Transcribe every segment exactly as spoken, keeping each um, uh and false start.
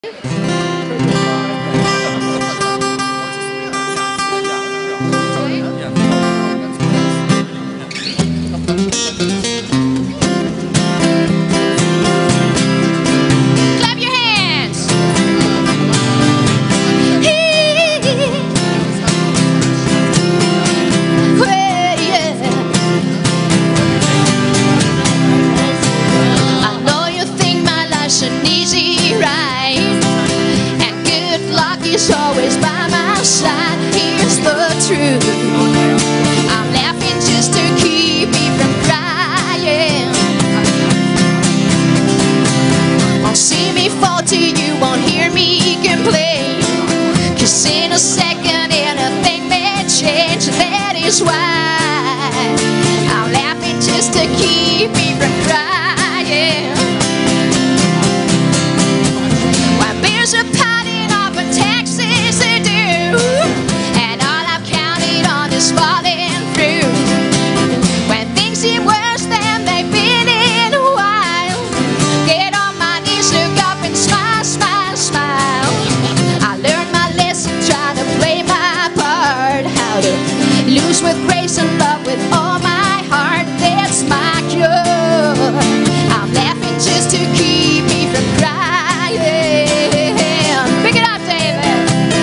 He's always by my side. Here's the truth. I'm laughing just to keep me from crying. Won't see me fall to you, won't hear me complain. 'Cause in a second anything may change. That is why I'm laughing just to keep me from crying. When there's a party off a taxes are due, and all I've counted on is falling through. When things seem worse than they've been in a while, get on my knees, look up and smile, smile, smile. I learned my lesson, try to play my part. How to lose with grace and love with all my heart. That's my cure. I'm laughing just to keep me from crying. Pick it up, David.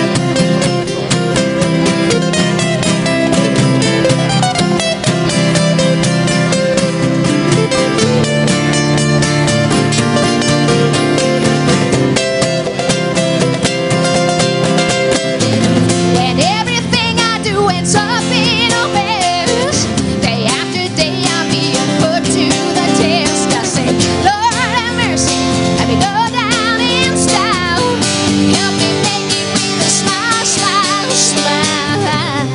And everything I do ends up in a mess. Day after day I'm being put to the test. I say, Lord have mercy, let me go down in style. Help me make it with a smile, smile, smile.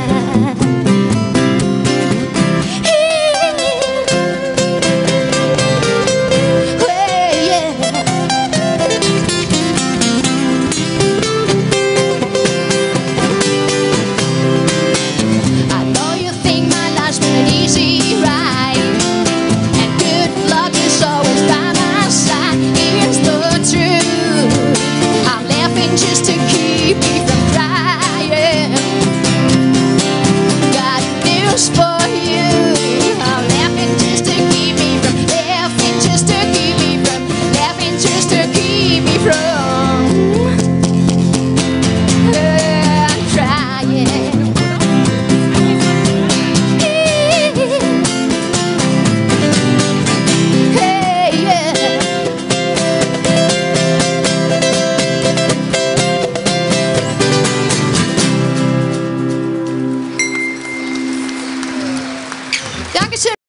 Hey, yeah. I know you think my life's been an easy ride, and good luck is always by my side. Here's the truth. I'm laughing just to keep me from crying. Got news for you. I'm laughing just to keep me from laughing just to keep me from laughing just to keep me from uh, crying. Hey, yeah. Dankeschön.